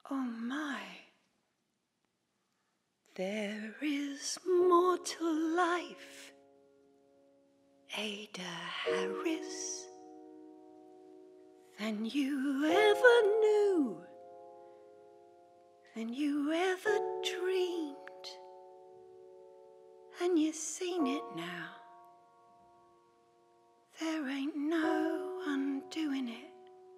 Oh my, there is more to life, Ada Harris, than you ever knew, than you ever dreamed, and you've seen it now. There ain't no undoing it.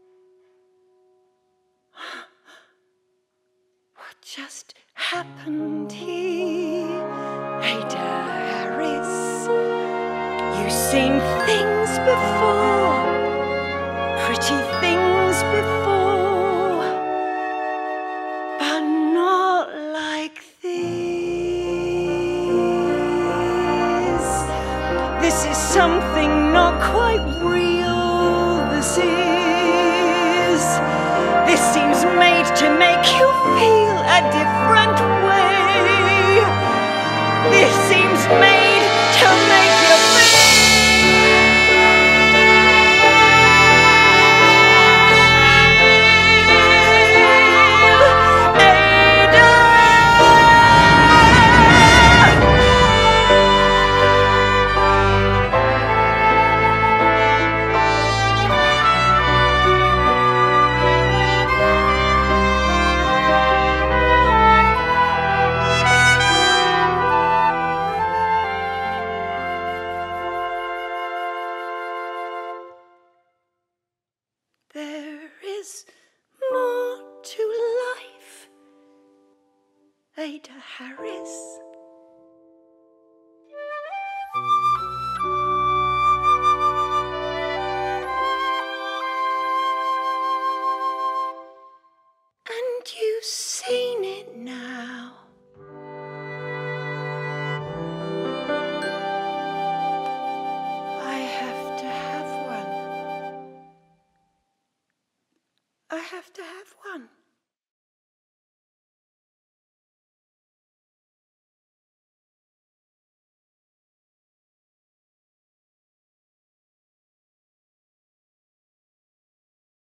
What just happened here, Ada Harris? You've seen things before, pretty things before, but not like this. This is something not quite real, this is. This seems made to make you feel a different way. This seems made to make you There is more to life, Ada Harris. And you've seen it now. I have to have one. I have to have one.